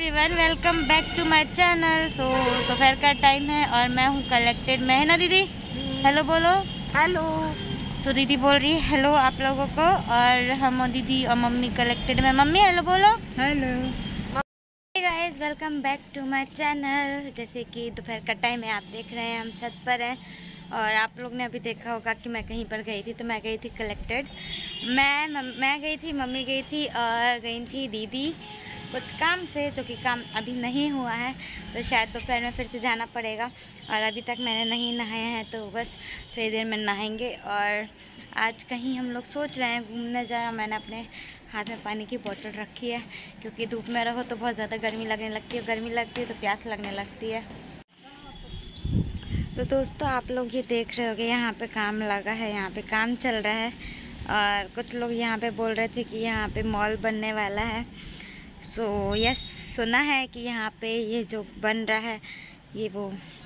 Everyone, welcome back to my channel. So दोपहर का time है और मैं हूँ कलेक्टेड में, है ना दीदी? हेलो बोलो। हेलो। सो दीदी बोल रही है हेलो आप लोगों को, और हम और दीदी और मम्मी कलेक्टेड में। मम्मी हेलो बोलो। Hello guys, welcome back to my channel. जैसे कि दोपहर का टाइम है, आप देख रहे हैं हम छत पर हैं और आप लोग ने अभी देखा होगा कि मैं कहीं पर गई थी। तो मैं गई थी कलेक्टेड। मैं गई थी, मम्मी गई थी और गई थी दीदी कुछ काम से, जो कि काम अभी नहीं हुआ है। तो शायद दोपहर में फिर से जाना पड़ेगा और अभी तक मैंने नहीं नहाया है, तो बस थोड़ी देर में नहाएंगे। और आज कहीं हम लोग सोच रहे हैं घूमने जाए। मैंने अपने हाथ में पानी की बोतल रखी है, क्योंकि धूप में रहो तो बहुत ज़्यादा गर्मी लगने लगती है, गर्मी लगती है तो प्यास लगने लगती है। तो दोस्तों आप लोग ये देख रहे होगे, यहाँ पे काम लगा है, यहाँ पे काम चल रहा है और कुछ लोग यहाँ पे बोल रहे थे कि यहाँ पे मॉल बनने वाला है। सो यस, सुना है कि यहाँ पे ये जो बन रहा है ये वो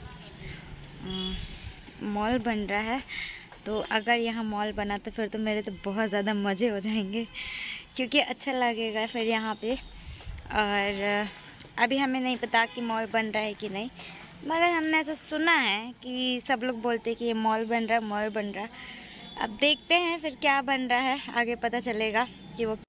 मॉल बन रहा है। तो अगर यहाँ मॉल बना तो फिर तो मेरे तो बहुत ज़्यादा मज़े हो जाएंगे, क्योंकि अच्छा लगेगा फिर यहाँ पे। और अभी हमें नहीं पता कि मॉल बन रहा है कि नहीं, मगर हमने ऐसा सुना है कि सब लोग बोलते हैं कि ये मॉल बन रहा है, मॉल बन रहा है। अब देखते हैं फिर क्या बन रहा है, आगे पता चलेगा कि वो।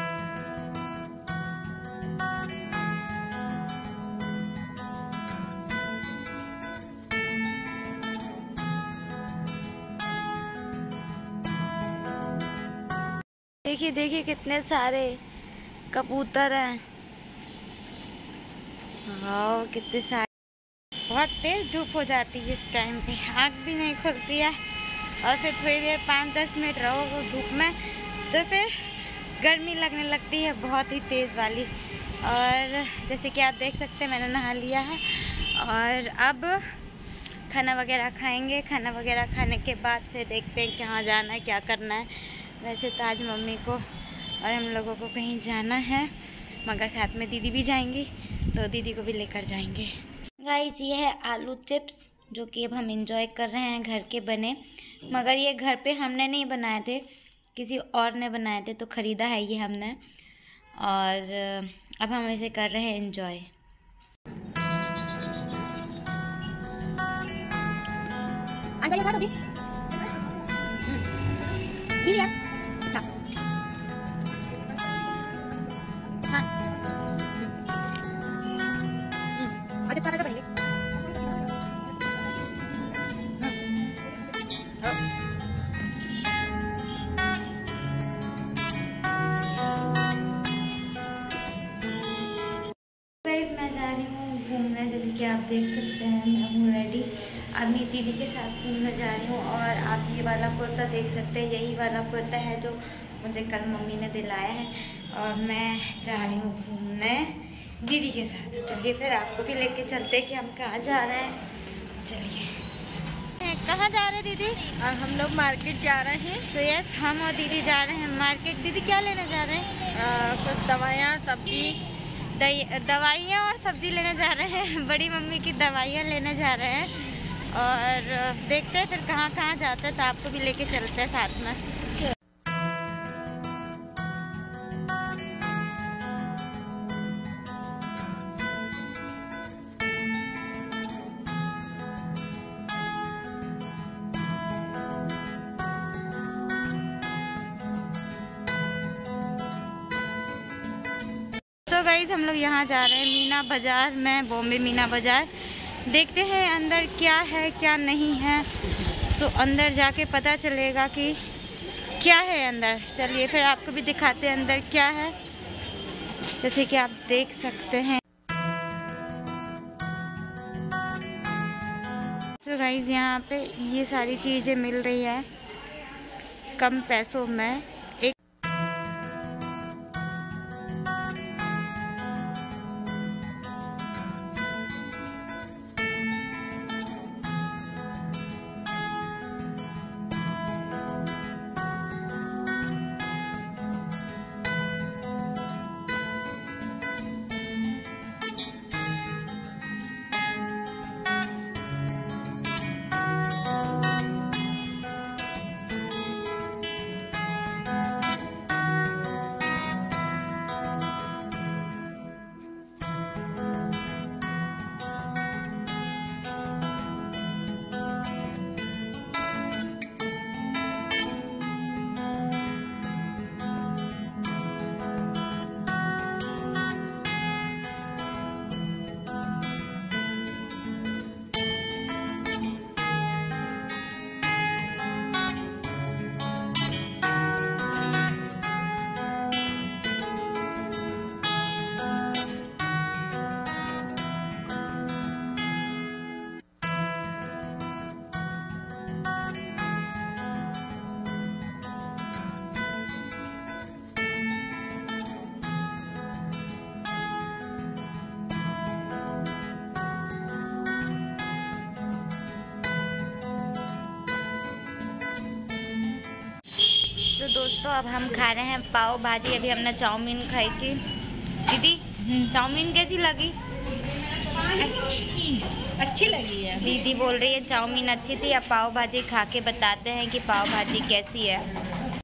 देखिए देखिए कितने सारे कबूतर हैं, वाह कितने सारे। बहुत तेज धूप हो जाती है इस टाइम पे, आँख भी नहीं खुलती है। और फिर थोड़ी देर 5-10 मिनट रहो वो धूप में तो फिर गर्मी लगने लगती है, बहुत ही तेज़ वाली। और जैसे कि आप देख सकते हैं मैंने नहा लिया है और अब खाना वगैरह खाएंगे। खाना वगैरह खाने के बाद फिर देखते हैं कहाँ जाना है, क्या करना है। वैसे तो आज मम्मी को और हम लोगों को कहीं जाना है, मगर साथ में दीदी भी जाएंगी, तो दीदी को भी लेकर जाएंगे। गाइस ये है आलू चिप्स, जो कि अब हम एंजॉय कर रहे हैं, घर के बने। मगर ये घर पे हमने नहीं बनाए थे, किसी और ने बनाए थे, तो ख़रीदा है ये हमने। और अब हम इसे कर रहे हैं एंजॉय। मैं जा रही हूँ घूमने, जैसे कि आप देख सकते हैं मैं हूँ रेडी। अभी दीदी के साथ घूमने जा रही हूँ। और आप ये वाला कुर्ता देख सकते हैं, यही वाला कुर्ता है जो मुझे कल मम्मी ने दिलाया है। और मैं जा रही हूँ घूमने दीदी के साथ। चलिए फिर आपको भी लेके चलते हैं कि हम कहाँ जा रहे हैं। चलिए, कहाँ जा रहे हैं दीदी? हम लोग मार्केट जा रहे हैं। सो यस, हम और दीदी जा रहे हैं मार्केट। दीदी क्या लेने जा रहे हैं? कुछ दवाइयाँ, सब्जी, दवाइयाँ और सब्जी लेने जा रहे हैं। बड़ी मम्मी की दवाइयाँ लेने जा रहे हैं और देखते हैं फिर कहाँ कहाँ जाते हैं, तो आपको भी लेके चलते हैं साथ में। तो गाइस हम लोग यहाँ जा रहे हैं मीना बाज़ार में, बॉम्बे मीना बाज़ार। देखते हैं अंदर क्या है क्या नहीं है। तो अंदर जाके पता चलेगा कि क्या है अंदर। चलिए फिर आपको भी दिखाते हैं अंदर क्या है, जैसे कि आप देख सकते हैं। तो गाइस यहाँ पे ये सारी चीज़ें मिल रही है कम पैसों में। दोस्तों अब हम खा रहे हैं पाव भाजी। अभी हमने चाउमीन खाई थी। दीदी चाउमीन कैसी लगी? अच्छी लगी है। दीदी बोल रही है चाउमीन अच्छी थी। अब पाव भाजी खा के बताते हैं कि पाव भाजी कैसी है।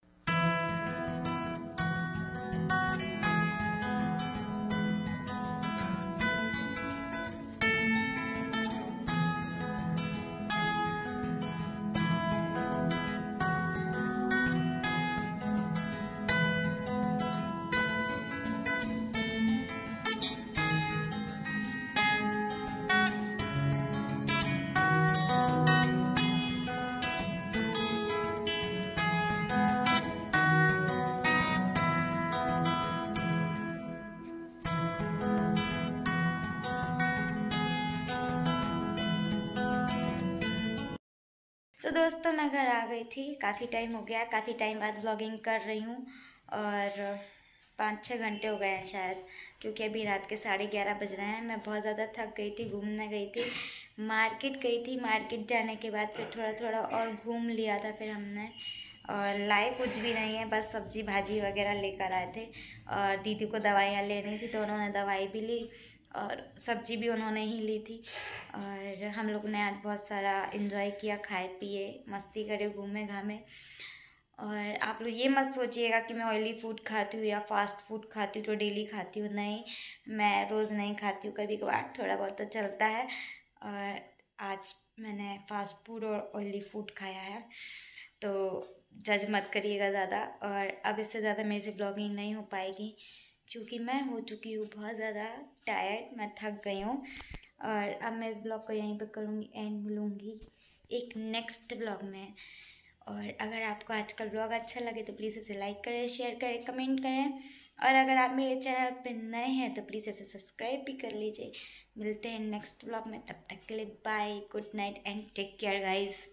तो दोस्तों मैं घर आ गई थी। काफ़ी टाइम हो गया, काफ़ी टाइम बाद व्लॉगिंग कर रही हूँ और 5-6 घंटे हो गए हैं शायद, क्योंकि अभी रात के 11:30 बज रहे हैं। मैं बहुत ज़्यादा थक गई थी, घूमने गई थी, मार्केट गई थी। मार्केट जाने के बाद फिर थोड़ा थोड़ा और घूम लिया था फिर हमने, और लाए कुछ भी नहीं है, बस सब्जी भाजी वगैरह लेकर आए थे। और दीदी को दवाइयाँ लेनी थी तो उन्होंने दवाई भी ली और सब्जी भी उन्होंने ही ली थी। और हम लोग ने आज बहुत सारा एंजॉय किया, खाए पिए, मस्ती करे, घूमे घामे। और आप लोग ये मत सोचिएगा कि मैं ऑयली फूड खाती हूँ या फास्ट फूड खाती हूँ तो डेली खाती हूँ, नहीं, मैं रोज़ नहीं खाती हूँ, कभी कभार थोड़ा बहुत तो चलता है। और आज मैंने फास्ट फूड और ऑयली फूड खाया है, तो जज मत करिएगा ज़्यादा। और अब इससे ज़्यादा मेरे से ब्लॉगिंग नहीं हो पाएगी, क्योंकि मैं हो चुकी हूँ बहुत ज़्यादा टायर्ड, मैं थक गई हूँ। और अब मैं इस ब्लॉग को यहीं पे करूँगी एंड मिलूँगी एक नेक्स्ट ब्लॉग में। और अगर आपको आज का ब्लॉग अच्छा लगे तो प्लीज़ इसे लाइक करें, शेयर करें, कमेंट करें। और अगर आप मेरे चैनल पर नए हैं तो प्लीज़ इसे सब्सक्राइब भी कर लीजिए। मिलते हैं नेक्स्ट ब्लॉग में, तब तक के लिए bye, good night and take care guys.